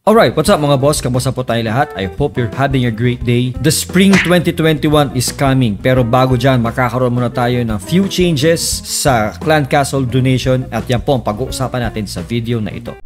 Alright, what's up mga boss? Kamusta po tayo lahat? I hope you're having a great day. The spring 2021 is coming. Pero bago dyan, makakaroon muna tayo ng few changes sa Clan Castle donation. At yan po ang pag-uusapan natin sa video na ito.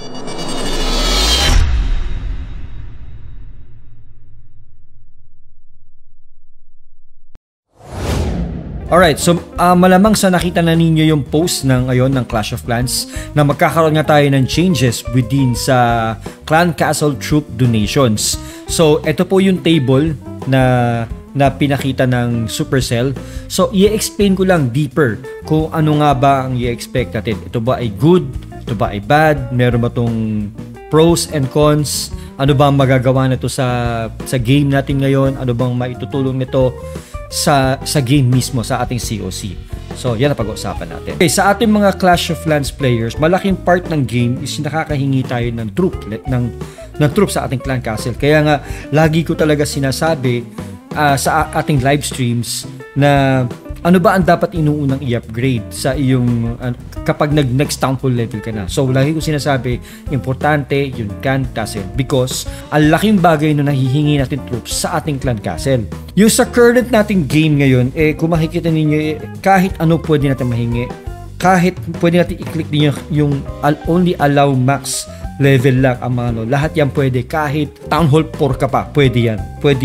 Alright, so malamang sa nakita na ninyo yung post ng ngayon ng Clash of Clans na magkakaroon nga tayo ng changes within sa Clan Castle troop donations. So, ito po yung table na pinakita ng Supercell. So, i-explain ko lang deeper kung ano nga ba ang i-expect natin. Ito ba ay good? Ito ba ay bad? Meron ba itong pros and cons? Ano ba ang magagawa nito sa game natin ngayon? Ano bang maitutulong nito sa game mismo, sa ating COC. So, yan ang pag-uusapan natin. Okay, sa ating mga Clash of Clans players, malaking part ng game is nakakahingi tayo ng troop, ng troop sa ating Clan Castle. Kaya nga, lagi ko talaga sinasabi sa ating live streams na ano ba ang dapat inuunang i-upgrade sa iyong kapag next town hall level ka na. So, lagi ko sinasabi, importante yung Clan Castle because ang laking bagay na nahihingi natin troops sa ating Clan Castle. Yung sa current nating game ngayon, kung makikita ninyo, kahit ano pwede natin mahingi, kahit pwede natin i-click ninyo yung only allow max level lang ang mga lahat yan pwede, kahit Town Hall 4 ka pa, pwede yan.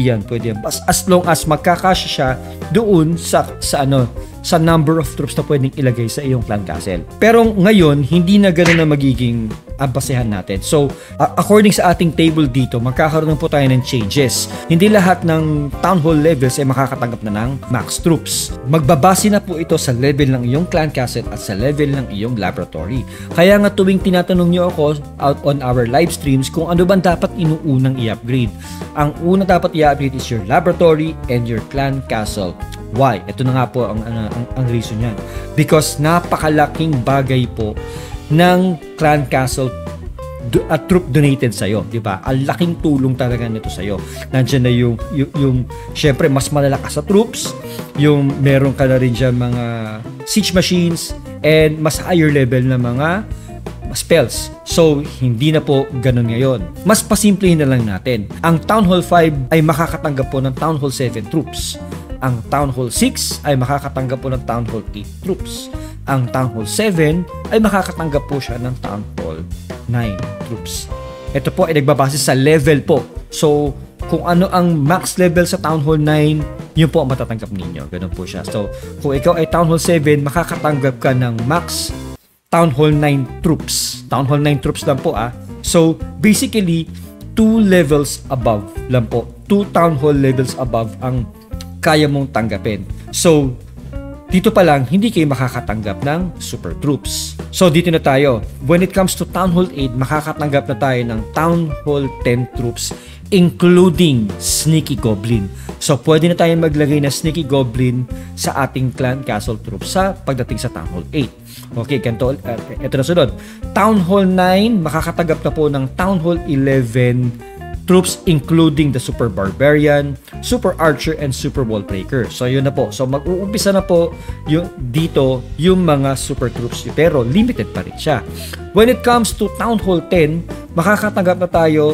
As long as magkakasya siya doon sa number of troops na pwedeng ilagay sa iyong Clan Castle. Pero ngayon, hindi na ganoon na magiging basehan natin. So, according sa ating table dito, magkakaroon po tayo ng changes. Hindi lahat ng Town Hall levels ay makakatanggap na ng max troops. Magbabase na po ito sa level ng iyong Clan Castle at sa level ng iyong laboratory. Kaya nga tuwing tinatanong niyo ako out on our live streams kung ano bang dapat inuunang i-upgrade. Ang una dapat i-upgrade is your laboratory and your Clan Castle. Why? Ito na nga po ang reason niyan. Because napakalaking bagay po ng Clan Castle at troop donated sa'yo, di ba? Ang laking tulong talaga nito sa'yo. Nandiyan na yung syempre, mas malalakas sa troops, yung meron ka na rin dyan mga siege machines, and mas higher level na mga spells. So, hindi na po ganun ngayon. Mas pasimplihin na lang natin. Ang Town Hall 5 ay makakatanggap po ng Town Hall 7 troops. Ang Town Hall 6 ay makakatanggap po ng Town Hall 8 troops. Ang Town Hall 7 ay makakatanggap po siya ng Town Hall 9 troops. Ito po ay nagbabase sa level po. So, kung ano ang max level sa Town Hall 9, yun po ang matatanggap ninyo. Ganun po siya. So, kung ikaw ay Town Hall 7, makakatanggap ka ng max Town Hall 9 troops. Town Hall 9 troops lang po So, basically, 2 levels above lang po. 2 Town Hall levels above ang kaya mong tanggapin. So, dito pa lang, hindi kayo makakatanggap ng super troops. So, dito na tayo. When it comes to Town Hall 8, makakatanggap na tayo ng Town Hall 10 troops, including Sneaky Goblin. So, pwede na tayo maglagay na Sneaky Goblin sa ating Clan Castle troops sa pagdating sa Town Hall 8. Okay, ganito. Ito na sunod. Town Hall 9, makakatanggap na po ng Town Hall 11 troops including the Super Barbarian, Super Archer, and Super Wall Breaker. So, yun na po. So, mag-uumpisa na po dito yung mga super troops. Pero, limited pa rin siya. When it comes to Town Hall 10, makakatanggap na tayo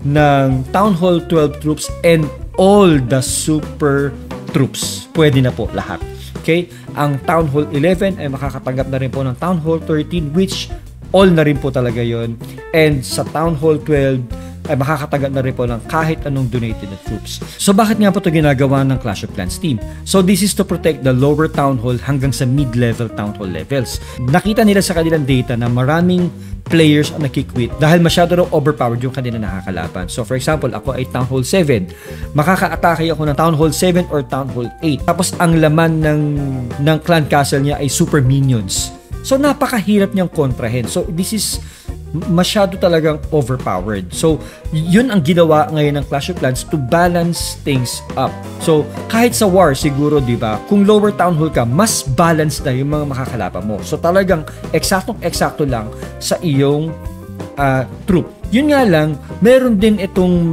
ng Town Hall 12 troops and all the super troops. Pwede na po lahat. Okay? Ang Town Hall 11 ay makakatanggap na rin po ng Town Hall 13, which all na rin po talaga yon. And sa Town Hall 12, ay makakatanggap na rin po ng kahit anong donated na troops. So, bakit nga po ito ginagawa ng Clash of Clans team? So, this is to protect the lower Town Hall hanggang sa mid-level Town Hall levels. Nakita nila sa kanilang data na maraming players ang nakikwit dahil masyado raw overpowered yung kanila nakakalaban. So, for example, ako ay Town Hall 7. Makaka-atake ako ng Town Hall 7 or Town Hall 8. Tapos, ang laman ng Clan Castle niya ay super minions. So, napakahirap niyang kontrahen. So, this is masyado talagang overpowered. So, yun ang ginawa ngayon ng Clash of Clans to balance things up. So, kahit sa war siguro, di ba, kung lower Town Hall ka, mas balance na yung mga makakalaban mo. So, talagang eksaktong-eksakto lang sa iyong troop. Yun nga lang, meron din itong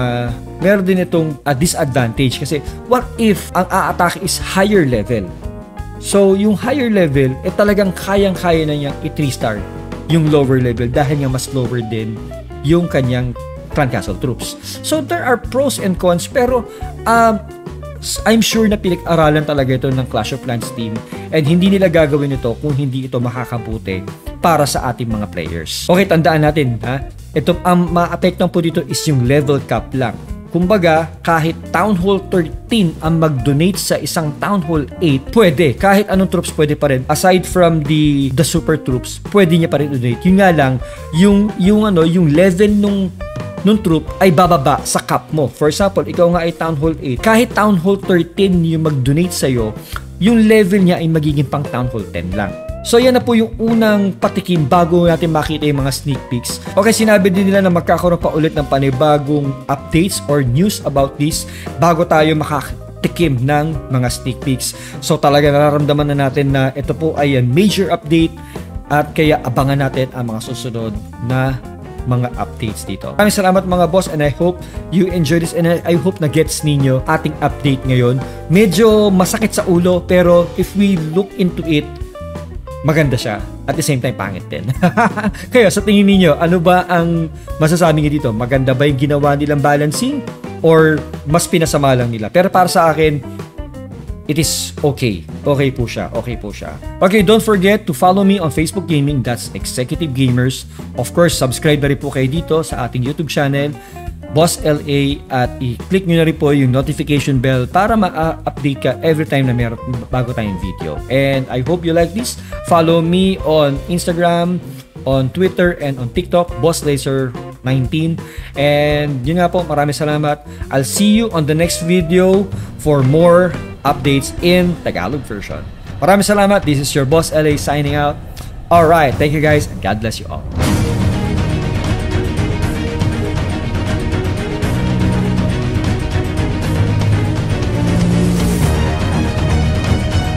disadvantage kasi what if ang aatake is higher level? So, yung higher level, talagang kayang-kaya na niyang i-3-star yung lower level dahil nga mas lower din yung kanyang Clan Castle troops. So there are pros and cons, pero I'm sure na pinag-aralan talaga ito ng Clash of Clans team, and hindi nila gagawin ito kung hindi ito makakabuti para sa ating mga players. Okay, tandaan natin, ha? Ito, ang ma-apektuhan po dito is yung level cap lang. Kumbaga, kahit Town Hall 13 ang mag-donate sa isang Town Hall 8, pwede. Kahit anong troops pwede pa rin. Aside from the super troops, pwede niya pa rin donate. Yun nga lang, yung level nung troop ay bababa sa cap mo. For example, ikaw nga ay Town Hall 8. Kahit Town Hall 13 yung mag-donate sa'yo, yung level niya ay magiging pang Town Hall 10 lang. So yan na po yung unang patikim bago natin makita yung mga sneak peeks. Okay, sinabi din nila na magkakaroon pa ulit ng panibagong updates or news about this bago tayo makatikim ng mga sneak peeks. So talaga nararamdaman na natin na ito po ay major update, at kaya abangan natin ang mga susunod na mga updates dito. Maraming salamat mga boss, and I hope you enjoy this, and I hope na gets ninyo ating update ngayon. Medyo masakit sa ulo, pero if we look into it, maganda siya. At the same time, pangit din. Kaya sa tingin niyo, ano ba ang masasabi niyo dito? Maganda ba yung ginawa nilang balancing? Or mas pinasama lang nila? Pero para sa akin, it is okay. Okay po siya. Okay po siya. Okay, don't forget to follow me on Facebook Gaming. That's Executive Gamers. Of course, subscribe na rin po kayo dito sa ating YouTube channel, Boss LA, at i-click nyo na rin po yung notification bell para ma-update ka every time na meron bago tayong video. And I hope you like this. Follow me on Instagram, on Twitter, and on TikTok, BossLaser19. And yun nga po, maraming salamat. I'll see you on the next video for more updates in Tagalog version. Maraming salamat. This is your Boss LA signing out. Alright, thank you guys, and God bless you all.